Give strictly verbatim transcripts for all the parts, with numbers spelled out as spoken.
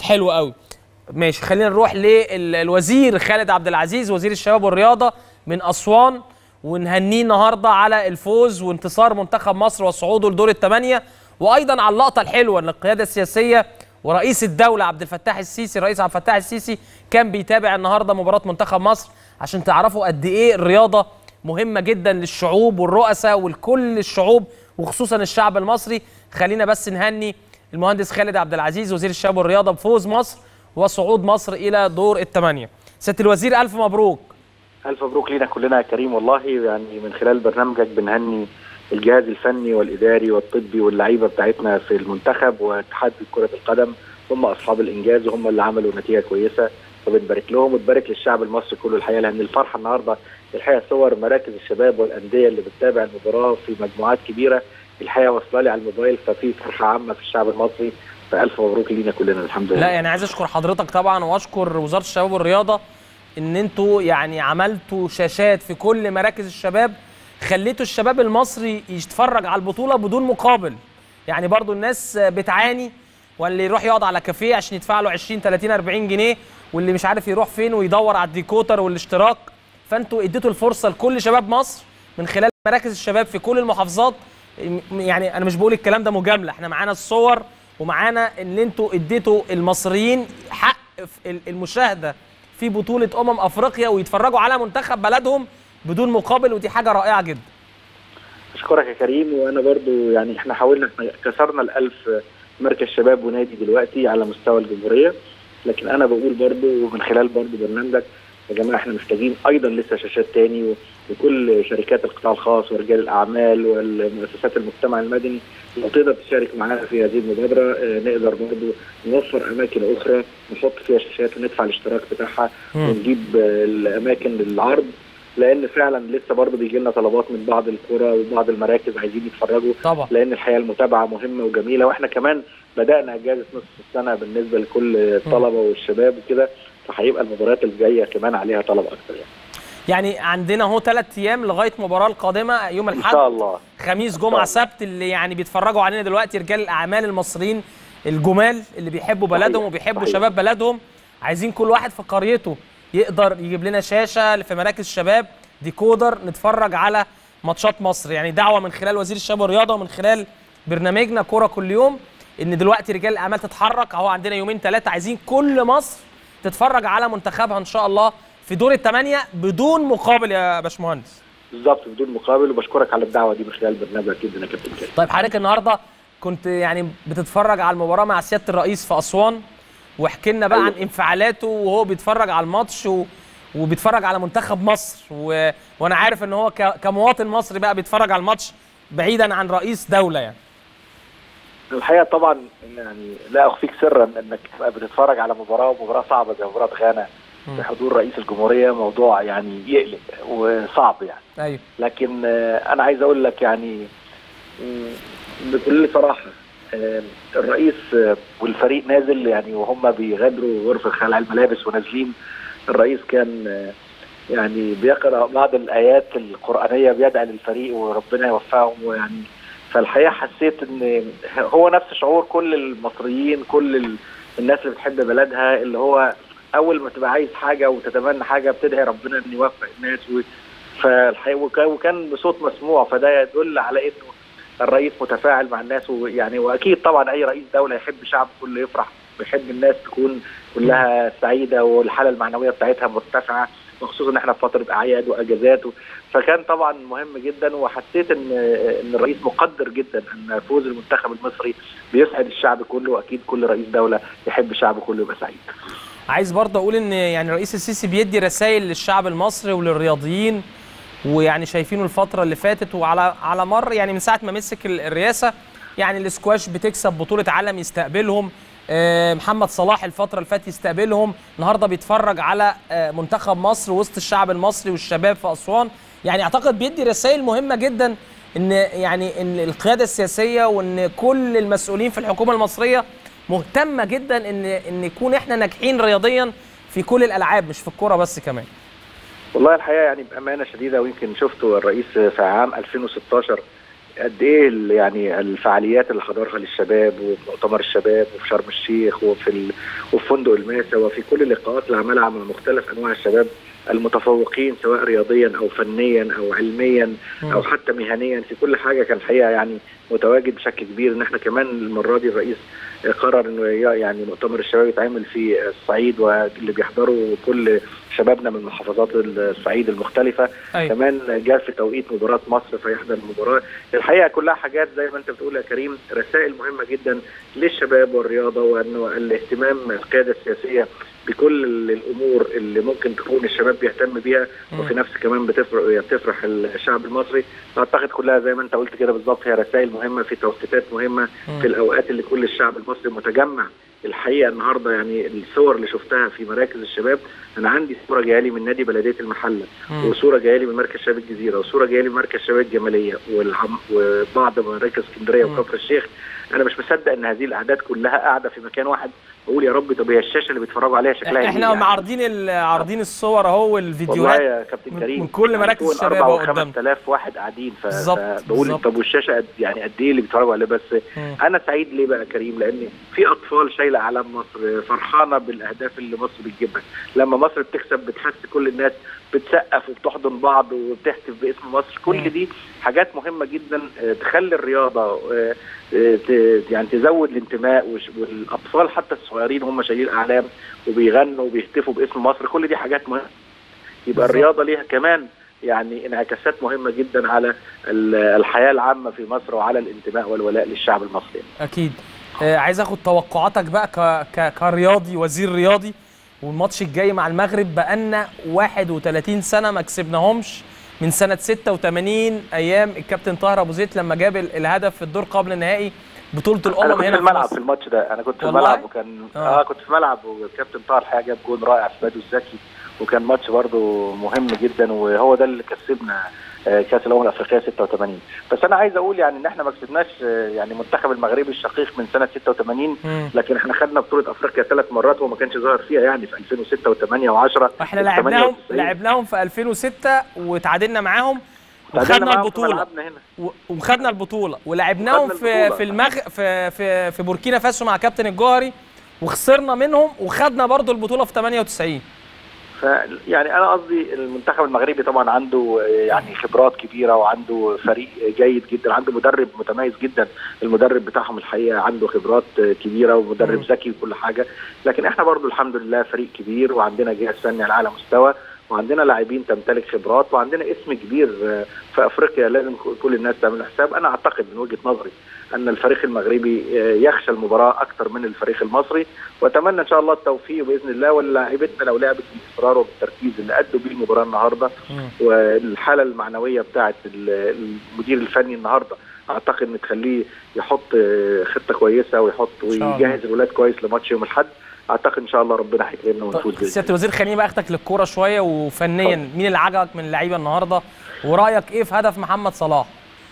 حلو قوي. ماشي، خلينا نروح للوزير خالد عبد العزيز وزير الشباب والرياضه من اسوان، ونهنيه النهارده على الفوز وانتصار منتخب مصر وصعوده لدور الثمانيه، وايضا على اللقطه الحلوه ان القياده السياسيه ورئيس الدوله عبد الفتاح السيسي الرئيس عبد الفتاح السيسي كان بيتابع النهارده مباراه منتخب مصر، عشان تعرفوا قد ايه الرياضه مهمه جدا للشعوب والرؤساء ولكل الشعوب وخصوصا الشعب المصري. خلينا بس نهني المهندس خالد عبد العزيز وزير الشباب والرياضه بفوز مصر وصعود مصر الى دور الثمانيه. سياده الوزير الف مبروك. الف مبروك لينا كلنا يا كريم، والله يعني من خلال برنامجك بنهني الجهاز الفني والاداري والطبي واللعيبه بتاعتنا في المنتخب واتحاد كره القدم، هم اصحاب الانجاز وهم اللي عملوا نتيجه كويسه، فبنبارك لهم وتبارك للشعب المصري كله الحقيقه، لان الفرحه النهارده الحقيقه صور مراكز الشباب والانديه اللي بتتابع المباراه في مجموعات كبيره الحقيقه واصله لي على الموبايل، ففي فرحه عامه في الشعب المصري، فالف مبروك لينا كلنا الحمد لله. لا يعني عايز اشكر حضرتك طبعا واشكر وزاره الشباب والرياضه ان انتوا يعني عملتوا شاشات في كل مراكز الشباب، خليتوا الشباب المصري يتفرج على البطوله بدون مقابل. يعني برضو الناس بتعاني، واللي يروح يقعد على كافيه عشان يدفع له عشرين تلاتين اربعين جنيه، واللي مش عارف يروح فين ويدور على الديكوتر والاشتراك، فانتوا اديتوا الفرصه لكل شباب مصر من خلال مراكز الشباب في كل المحافظات. يعني انا مش بقول الكلام ده مجامله، احنا معانا الصور ومعانا ان انتوا اديتوا المصريين حق المشاهده في بطوله امم افريقيا ويتفرجوا على منتخب بلدهم بدون مقابل، ودي حاجه رائعه جدا. اشكرك يا كريم، وانا برضو يعني احنا حاولنا كسرنا الالف مركز شباب ونادي دلوقتي على مستوى الجمهوريه، لكن انا بقول برضو من خلال برضو برنامجك يا جماعه احنا محتاجين ايضا لسه شاشات تاني، وكل شركات القطاع الخاص ورجال الاعمال والمؤسسات المجتمع المدني لو تقدر تشارك معانا في هذه المبادره اه نقدر برضو نوفر اماكن اخرى نحط فيها شاشات وندفع الاشتراك بتاعها ونجيب الاماكن للعرض، لان فعلا لسه برضه بيجي لنا طلبات من بعض القرى وبعض المراكز عايزين يتفرجوا طبعا، لان الحقيقه المتابعه مهمه وجميله، واحنا كمان بدانا اجازه نصف السنه بالنسبه لكل الطلبه والشباب وكده، فهيبقى المباريات الجايه كمان عليها طلب اكتر يعني. يعني عندنا اهو ثلاث ايام لغايه المباراه القادمه يوم الاحد ان شاء الله، خميس جمعه سبت، اللي يعني بيتفرجوا علينا دلوقتي رجال الاعمال المصريين الجمال اللي بيحبوا بلدهم وبيحبوا صحيح. شباب بلدهم، عايزين كل واحد في قريته يقدر يجيب لنا شاشه في مراكز الشباب ديكودر نتفرج على ماتشات مصر. يعني دعوه من خلال وزير الشباب والرياضه ومن خلال برنامجنا كوره كل يوم ان دلوقتي رجال الاعمال تتحرك اهو، عندنا يومين ثلاثه عايزين كل مصر تتفرج على منتخبها ان شاء الله في دور الثمانيه بدون مقابل يا باشمهندس. بالظبط بدون مقابل، وبشكرك على الدعوه دي من خلال برنامجك جدا يا كابتن كريم. طيب حضرتك النهارده كنت يعني بتتفرج على المباراه مع سياده الرئيس في اسوان، واحكي لنا بقى أيوة. عن انفعالاته وهو بيتفرج على الماتش و... وبيتفرج على منتخب مصر و... وانا عارف ان هو ك... كمواطن مصري بقى بيتفرج على الماتش بعيدا عن رئيس دوله. يعني الحقيقه طبعا يعني لا اخفيك سرا انك بتتفرج على مباراه مباراه صعبه زي مباراه غانا بحضور رئيس الجمهوريه، موضوع يعني يقلق وصعب يعني. ايوه لكن انا عايز اقول لك يعني بكل صراحه الرئيس والفريق نازل يعني وهم بيغادروا غرفه خلع الملابس ونازلين، الرئيس كان يعني بيقرأ بعض الآيات القرآنية بيدعي للفريق وربنا يوفقهم، ويعني فالحقيقة حسيت ان هو نفس شعور كل المصريين، كل الناس اللي بتحب بلدها، اللي هو أول ما تبقى عايز حاجة وتتمنى حاجة بتدعي ربنا إن يوفق الناس، فالحقيقة وكان بصوت مسموع، فده يدل على إنه الرئيس متفاعل مع الناس، ويعني وأكيد طبعا أي رئيس دولة يحب شعبه كله يفرح، بيحب الناس تكون كلها سعيدة والحالة المعنوية بتاعتها مرتفعة، وخصوصا ان احنا في فتره اعياد واجازات، فكان طبعا مهم جدا، وحسيت ان ان الرئيس مقدر جدا ان فوز المنتخب المصري بيسعد الشعب كله، واكيد كل رئيس دوله يحب شعبه كله يبقى سعيد. عايز برضه اقول ان يعني الرئيس السيسي بيدي رسائل للشعب المصري وللرياضيين، ويعني شايفينه الفتره اللي فاتت وعلى على مر يعني من ساعه ما مسك الرئاسه، يعني الاسكواش بتكسب بطوله عالم يستقبلهم، محمد صلاح الفترة اللي فاتت يستقبلهم، النهارده بيتفرج على منتخب مصر وسط الشعب المصري والشباب في أسوان. يعني اعتقد بيدي رسائل مهمة جدا ان يعني ان القيادة السياسية وان كل المسؤولين في الحكومة المصرية مهتمة جدا ان ان نكون احنا ناجحين رياضيا في كل الالعاب مش في الكورة بس كمان. والله الحقيقة يعني بأمانة شديدة، ويمكن شفتوا الرئيس في عام ألفين وستاشر قد ايه يعني الفعاليات اللي حضرها للشباب وفي مؤتمر الشباب وفي شرم الشيخ وفي ال... وفي فندق الماسة وفي كل اللقاءات اللي عملها مع مختلف انواع الشباب المتفوقين سواء رياضيا او فنيا او علميا او حتى مهنيا، في كل حاجه كان الحقيقه يعني متواجد بشكل كبير. ان احنا كمان المره دي الرئيس قرر انه يعني مؤتمر الشباب يتعمل في الصعيد، واللي بيحضروا كل شبابنا من محافظات الصعيد المختلفه. أي. كمان جاء في توقيت مباراه مصر فيحضر المباراه. الحقيقه كلها حاجات زي ما انت بتقول يا كريم، رسائل مهمه جدا للشباب والرياضه، وانه الاهتمام القياده السياسيه بكل الامور اللي ممكن تكون الشباب بيهتم بيها، وفي نفس كمان بتفرح بتفرح الشعب المصري. اعتقد كلها زي ما انت قلت كده بالظبط هي رسائل مهمه في توقيتات مهمه في الاوقات اللي كل الشعب المصري متجمع. الحقيقه النهارده يعني الصور اللي شفتها في مراكز الشباب، انا عندي صوره جايه لي من نادي بلديه المحله، وصوره جايه لي من مركز شباب الجزيره، وصوره جايه لي من مركز شباب الجماليه، وبعض مراكز اسكندريه وكفر الشيخ. انا مش مصدق ان هذه الاعداد كلها قاعده في مكان واحد. بقول يا رب طب هي الشاشه اللي بيتفرجوا عليها شكلها ايه؟ احنا يعني عارضين عارضين الصور اهو والفيديوهات والله يا كابتن كريم من كل مراكز الشباب اهو قدامنا خمسة آلاف واحد قاعدين. فبقول طب والشاشه قد يعني قد ايه اللي بيتفرجوا عليها؟ بس م. انا سعيد ليه بقى يا كريم؟ لان في اطفال شايله اعلام مصر، فرحانه بالاهداف اللي مصر بتجيبها. لما مصر بتكسب بتحس كل الناس بتسقف وبتحضن بعض وبتهتف باسم مصر. كل م. دي حاجات مهمه جدا تخلي الرياضه يعني تزود الانتماء، والاطفال حتى الصغيرين هم شايلين اعلام وبيغنوا وبيهتفوا باسم مصر. كل دي حاجات مهمه. يبقى الرياضه ليها كمان يعني انعكاسات مهمه جدا على الحياه العامه في مصر وعلى الانتماء والولاء للشعب المصري. اكيد. آه عايز اخد توقعاتك بقى ك... ك... كرياضي، وزير رياضي، والماتش الجاي مع المغرب. بقالنا واحد وثلاثين سنه ما كسبناهمش من سنه ستة وثمانين ايام الكابتن طاهر ابو زيد لما جاب الهدف في الدور قبل النهائي بطوله الامم هنا في الملعب. في الماتش ده انا كنت في الملعب، وكان اه, آه كنت في الملعب، والكابتن طاهر الحقيقه جاب جون رائع في بدو الزكي، وكان ماتش برده مهم جدا، وهو ده اللي كسبنا كاس الامم الافريقيه ستة وثمانين. بس انا عايز اقول يعني ان احنا ما كسبناش يعني منتخب المغربي الشقيق من سنه ستة وثمانين، لكن احنا خدنا بطوله افريقيا ثلاث مرات وما كانش ظاهر فيها يعني في ألفين وستة وثمانية وعشرة. احنا لعبناهم لعبناهم في ألفين وستة وتعادلنا معاهم وخدنا البطوله وخدنا البطوله ولعبناهم في في المغ في في في بوركينا فاسو مع كابتن الجوهري وخسرنا منهم، وخدنا برضو البطوله في ثمانية وتسعين. ف يعني انا قصدي المنتخب المغربي طبعا عنده يعني خبرات كبيره، وعنده فريق جيد جدا، عنده مدرب متميز جدا. المدرب بتاعهم الحقيقه عنده خبرات كبيره ومدرب ذكي وكل حاجه، لكن احنا برضو الحمد لله فريق كبير، وعندنا جهاز فني على اعلى مستوى، وعندنا لاعبين تمتلك خبرات، وعندنا اسم كبير في افريقيا لازم كل الناس تعمل حساب. انا اعتقد من وجهه نظري ان الفريق المغربي يخشى المباراه اكثر من الفريق المصري، واتمنى ان شاء الله التوفيق باذن الله. ولاعيبتنا لو لعبت بالاصرار وبالتركيز اللي ادوا بيه المباراه النهارده، والحاله المعنويه بتاعه المدير الفني النهارده، اعتقد ان تخليه يحط خطه كويسه ويحط ويجهز الولاد كويس لماتش يوم الاحد. اعتقد ان شاء الله ربنا هيكرمنا ونفوز باذن الله. سياده الوزير خليني بقى اخدك للكوره شويه، وفنيا طبعا. مين اللي عجبك من اللعيبه النهارده؟ ورايك ايه في هدف محمد صلاح؟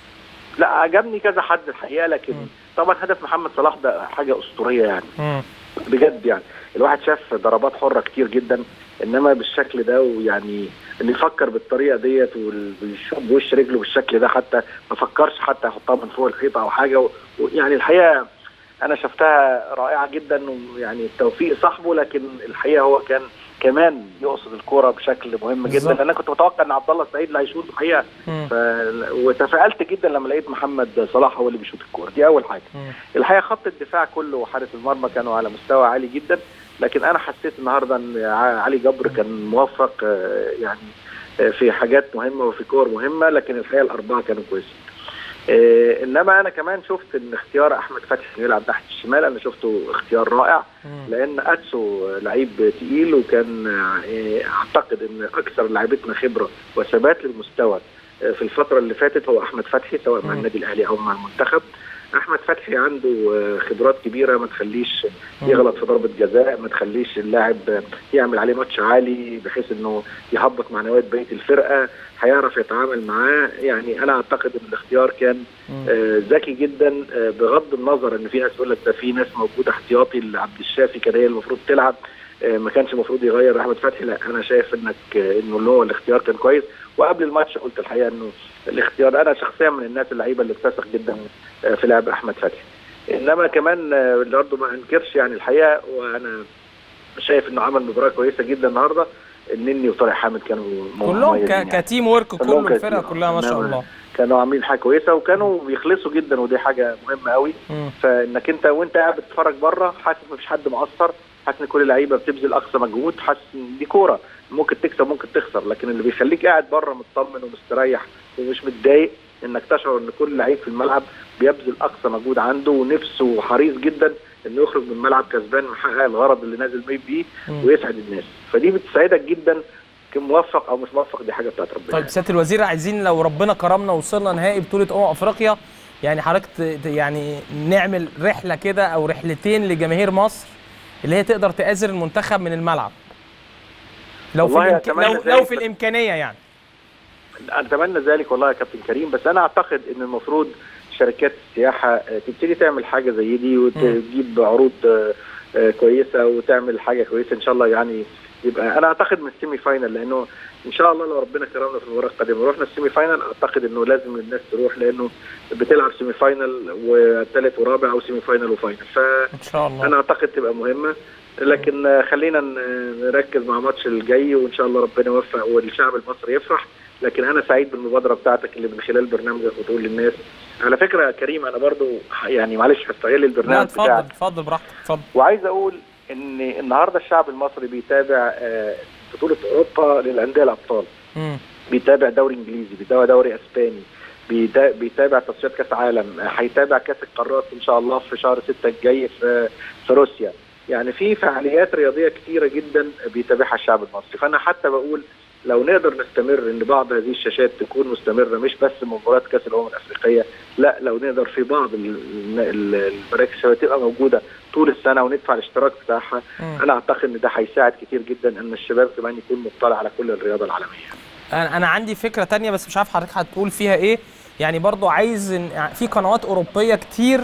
لا عجبني كذا حد الحقيقه، لكن م. طبعا هدف محمد صلاح ده حاجه اسطوريه يعني م. بجد. يعني الواحد شاف ضربات حره كتير جدا، انما بالشكل ده، ويعني اللي يفكر بالطريقه ديت ويشوف بوش رجله بالشكل ده، حتى ما فكرش حتى يحطها من فوق الحيطه او حاجه. ويعني الحقيقه انا شفتها رائعه جدا، ويعني التوفيق صاحبه، لكن الحقيقه هو كان كمان يقصد الكوره بشكل مهم جدا. لان انا كنت متوقع ان عبد الله السعيد اللي هيشوط الحقيقه، ف... وتفائلت جدا لما لقيت محمد صلاح هو اللي بيشوط الكوره. دي اول حاجه. مم. الحقيقه خط الدفاع كله وحارس المرمى كانوا على مستوى عالي جدا، لكن انا حسيت النهارده ان علي جبر كان موفق يعني في حاجات مهمه وفي كور مهمه، لكن الحقيقه الاربعه كانوا كويسين. إيه انما انا كمان شفت ان اختيار احمد فتحي يلعب ناحيه الشمال انا شفته اختيار رائع، لان اتسو لعيب تقيل، وكان إيه اعتقد ان اكثر لعيبتنا خبره وثبات للمستوى في الفتره اللي فاتت هو احمد فتحي، سواء مع النادي الاهلي او مع المنتخب. احمد فتحي عنده خبرات كبيره ما تخليش يغلط في ضربه جزاء، ما تخليش اللاعب يعمل عليه ماتش عالي بحيث انه يهبط معنويات بقيه الفرقه، هيعرف يتعامل معاه. يعني انا اعتقد ان الاختيار كان ذكي جدا، بغض النظر ان في ناس تقول لك ده في ناس موجوده احتياطي لعبد الشافي كان هي المفروض تلعب، ما كانش المفروض يغير احمد فتحي. لا انا شايف انك انه اللي هو الاختيار كان كويس، وقبل الماتش قلت الحقيقه انه الاختيار، انا شخصيا من الناس اللعيبه اللي بتثق جدا في لعب احمد فتحي. انما كمان برضه ما انكرش يعني الحقيقه، وانا شايف انه عمل مباراه كويسه جدا النهارده. النني وطارق حامد كانوا كلهم يعني. كتيم ورك كل الفرقه كلها ما شاء الله كانوا عاملين حاجه كويسه، وكانوا بيخلصوا جدا، ودي حاجه مهمه قوي. فانك انت وانت قاعد بتتفرج بره حاسس مفيش حد مقصر، حاسس ان كل اللعيبه بتبذل اقصى مجهود، حاسس ان دي كوره ممكن تكسب ممكن تخسر، لكن اللي بيخليك قاعد بره مطمن ومستريح ومش متضايق انك تشعر ان كل لعيب في الملعب بيبذل اقصى مجهود عنده، ونفسه وحريص جدا انه يخرج من الملعب كسبان محقق الغرض اللي نازل بيه ويسعد الناس. فدي بتساعدك جدا موفق او مش موفق، دي حاجه بتاعت ربنا. طيب سياده الوزير، عايزين لو ربنا كرمنا وصلنا نهائي بطوله امم افريقيا، يعني حضرتك يعني نعمل رحله كده او رحلتين لجماهير مصر اللي هي تقدر تآزر المنتخب من الملعب، لو في الإمك... لو لو في الامكانيه يعني. اتمنى ذلك والله يا كابتن كريم، بس انا اعتقد ان المفروض شركات السياحه تبتدي تعمل حاجه زي دي وتجيب عروض كويسه وتعمل حاجه كويسه ان شاء الله. يعني يبقى انا اعتقد من السيمي فاينل، لانه ان شاء الله لو ربنا كرمنا في المباراه القادمه ورحنا السيمي فاينل، اعتقد انه لازم الناس تروح، لانه بتلعب سيمي فاينل وثالث ورابع او سيمي فاينل وفاينل، ف ان شاء الله انا اعتقد تبقى مهمه. لكن خلينا نركز مع الماتش الجاي، وان شاء الله ربنا يوفق والشعب المصري يفرح. لكن انا سعيد بالمبادره بتاعتك اللي من خلال برنامجك وتقول للناس. على فكره يا كريم انا برضو يعني معلش هستغل البرنامج بتاعك. لا اتفضل اتفضل براحتك اتفضل. وعايز اقول ان النهارده الشعب المصري بيتابع بطوله اوروبا للانديه الابطال، م. بيتابع دوري انجليزي، بيتابع دوري اسباني، بيتابع تصفيات كاس عالم، هيتابع كاس القارات ان شاء الله في شهر ستة الجاي في في روسيا. يعني في فعاليات رياضيه كثيره جدا بيتابعها الشعب المصري. فانا حتى بقول لو نقدر نستمر ان بعض هذه الشاشات تكون مستمره، مش بس مباريات كاس الامم الافريقيه، لا لو نقدر في بعض المراكز تبقى موجوده طول السنه وندفع الاشتراك بتاعها، م. انا اعتقد ان ده هيساعد كتير جدا ان الشباب كمان يكون مطلع على كل الرياضه العالميه. انا عندي فكره ثانيه بس مش عارف حضرتك هتقول فيها ايه. يعني برضو عايز إن في قنوات اوروبيه كتير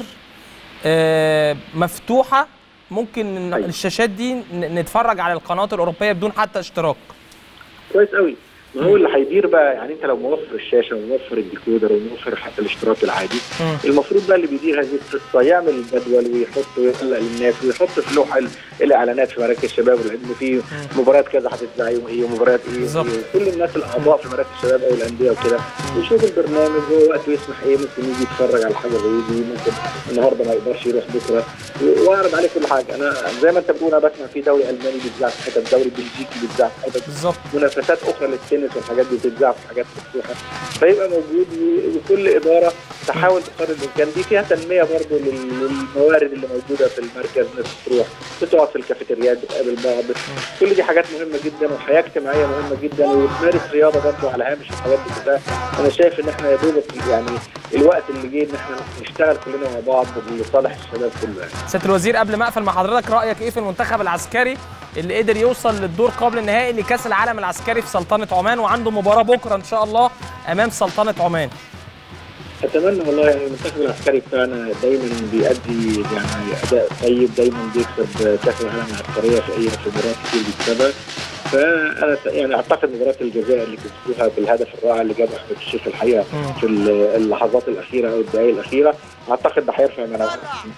مفتوحه، ممكن أيوة. الشاشات دي نتفرج على القنوات الاوروبيه بدون حتى اشتراك. كويس قوي. ما هو اللي هيدير بقى، يعني انت لو موفر الشاشه وموفر الديكودر وموفر حتى الاشتراك العادي، م. المفروض بقى اللي بيدير هذه القصه يعمل جدول ويحط ويقلق للناس ويحط في لوحه الاعلانات في مراكز الشباب، لان في مباريات كذا هتتذاع يوم ايه ومباريات ايه، كل الناس الاعضاء في مراكز الشباب او الانديه وكده يشوف البرنامج هو وقته يسمح ايه، ممكن يجي يتفرج على حاجه زي دي، ممكن النهارده ما يقدرش يروح بكره، واعرض عليه كل حاجه. انا زي ما انت بتقول انا بسمع في دوري الماني بيتذاع في حتت، دوري بلجيكي بيتذاع في حتت، بالظبط، منافسات اخرى للتنس والحاجات دي بتتذاع في حاجات مفتوحه، فيبقى موجود. وكل اداره تحاول بقدر الامكان، دي فيها تنميه برضه للموارد اللي موجوده في المركز، ناس تروح بتقعد في الكافيتريات بتقابل بعض، كل دي حاجات مهمه جدا وحياه اجتماعيه مهمه جدا، وتمارس رياضه برضه على هامش الحاجات دي كلها. انا شايف ان احنا يا دوبك يعني الوقت اللي جه ان احنا نشتغل كلنا مع بعض لصالح الشباب كله. سياده الوزير، قبل ما اقفل مع حضرتك، رايك ايه في المنتخب العسكري اللي قدر يوصل للدور قبل النهائي لكاس العالم العسكري في سلطنه عمان، وعنده مباراه بكره ان شاء الله امام سلطنه عمان؟ اتمنى والله يعني المنتخب العسكري بتاعنا دايما بيأدي يعني اداء طيب، دايما بيكسب كاس العالم العسكريه في اي مباريات كتير بيكسبها. فانا يعني اعتقد مباراه الجزائر اللي كسبوها بالهدف الرائع اللي جابه احمد الشيخ الحقيقه في اللحظات الاخيره او الدقائق الاخيره، اعتقد ده هيرفع مناعتنا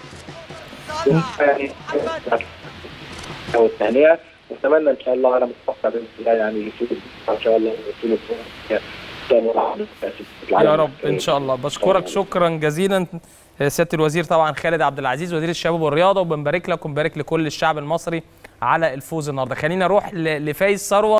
يعني او الثانيه. اتمنى ان شاء الله، انا متوقع باذن الله يعني يفوز ان شاء الله بطوله يا رب ان شاء الله. بشكرك شكرا جزيلا سياده الوزير طبعا خالد عبد العزيز وزير الشباب والرياضه، وبنبارك لك وبنبارك لكل الشعب المصري على الفوز النهارده. خلينا نروح لفايز ثروت.